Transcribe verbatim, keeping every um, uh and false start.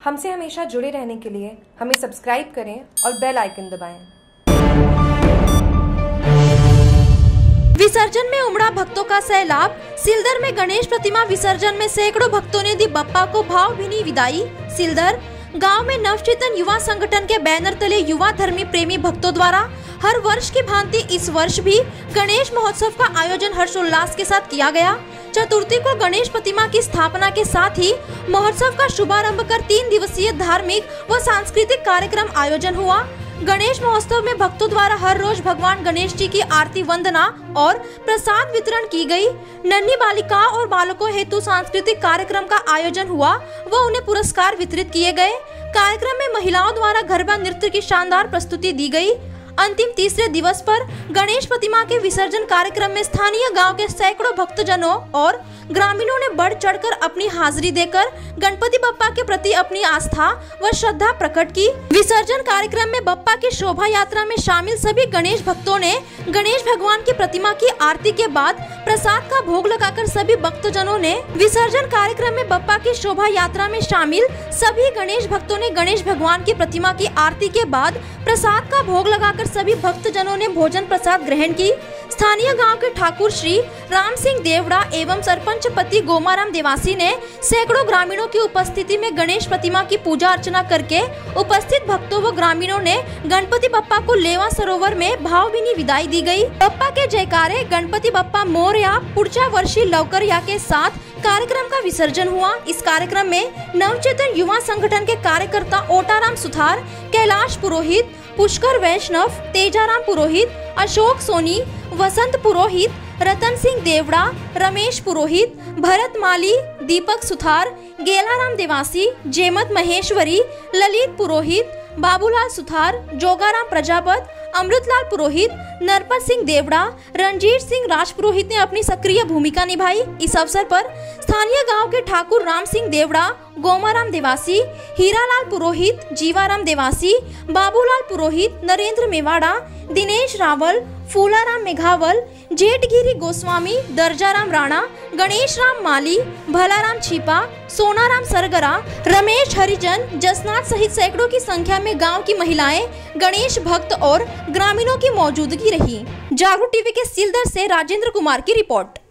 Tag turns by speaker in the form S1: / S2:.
S1: हमसे हमेशा जुड़े रहने के लिए हमें सब्सक्राइब करें और बेल आइकन दबाएं।
S2: विसर्जन में उमड़ा भक्तों का सैलाब। सिलदर में गणेश प्रतिमा विसर्जन में सैकड़ों भक्तों ने दी बप्पा को भावभीनी विदाई। सिलदर गांव में नवचेतन युवा संगठन के बैनर तले युवा धर्मी प्रेमी भक्तों द्वारा हर वर्ष की भांति इस वर्ष भी गणेश महोत्सव का आयोजन हर्षोल्लास के साथ किया गया। चतुर्थी को गणेश प्रतिमा की स्थापना के साथ ही महोत्सव का शुभारंभ कर तीन दिवसीय धार्मिक व सांस्कृतिक कार्यक्रम आयोजन हुआ। गणेश महोत्सव में भक्तों द्वारा हर रोज भगवान गणेश जी की आरती वंदना और प्रसाद वितरण की गई। नन्ही बालिकाओं और बालकों हेतु सांस्कृतिक कार्यक्रम का आयोजन हुआ व उन्हें पुरस्कार वितरित किए गए। कार्यक्रम में महिलाओं द्वारा गरबा नृत्य की शानदार प्रस्तुति दी गई। अंतिम तीसरे दिवस पर गणेश प्रतिमा के विसर्जन कार्यक्रम में स्थानीय गांव के सैकड़ों भक्तजनों और ग्रामीणों ने बढ़ चढ़कर अपनी हाजिरी देकर गणपति बप्पा के प्रति अपनी आस्था व श्रद्धा प्रकट की। विसर्जन कार्यक्रम में बप्पा की शोभा यात्रा में शामिल सभी गणेश भक्तों ने गणेश भगवान की प्रतिमा की आरती के बाद प्रसाद का भोग लगाकर सभी भक्तजनों ने विसर्जन कार्यक्रम में बप्पा की शोभा यात्रा में शामिल सभी गणेश भक्तों ने गणेश भगवान की प्रतिमा की आरती के बाद प्रसाद का भोग लगाकर सभी भक्तजनों ने भोजन प्रसाद ग्रहण की। स्थानीय गांव के ठाकुर श्री राम सिंह देवड़ा एवं सरपंच पति गोमाराम देवासी ने सैकड़ों ग्रामीणों की उपस्थिति में गणेश प्रतिमा की पूजा अर्चना करके उपस्थित भक्तों व ग्रामीणों ने गणपति बप्पा को लेवा सरोवर में भावभीनी विदाई दी गई। बप्पा के जयकारे गणपति बप्पा मोरया पुढच्या वर्षी लवकर या के साथ कार्यक्रम का विसर्जन हुआ। इस कार्यक्रम में नवचेतन युवा संगठन के कार्यकर्ता ओटाराम सुथार, कैलाश पुरोहित, पुष्कर वैष्णव, तेजाराम पुरोहित, अशोक सोनी, वसंत पुरोहित, रतन सिंह देवड़ा, रमेश पुरोहित, भरत माली, दीपक सुथार, गेलाराम देवासी, जेमत महेश्वरी, ललित पुरोहित, बाबूलाल सुथार, जोगाराम प्रजापत, अमृतलाल पुरोहित, नरपत सिंह देवड़ा, रणजीत सिंह राजपुरोहित ने अपनी सक्रिय भूमिका निभाई। इस अवसर पर स्थानीय गांव के ठाकुर राम सिंह देवड़ा, गोमाराम देवासी, हीरालाल पुरोहित, जीवाराम देवासी, बाबूलाल पुरोहित, नरेंद्र मेवाड़ा, दिनेश रावल, फूलाराम मेघावल, जेठगिरी गोस्वामी, दर्जाराम राणा, गणेश राम माली, भलाराम छिपा, सोनाराम सरगरा, रमेश हरिजन, जसनाथ सहित सैकड़ों की संख्या में गांव की महिलाएं, गणेश भक्त और ग्रामीणों की मौजूदगी रही। जागरूक टीवी के सिलदर से राजेंद्र कुमार की रिपोर्ट।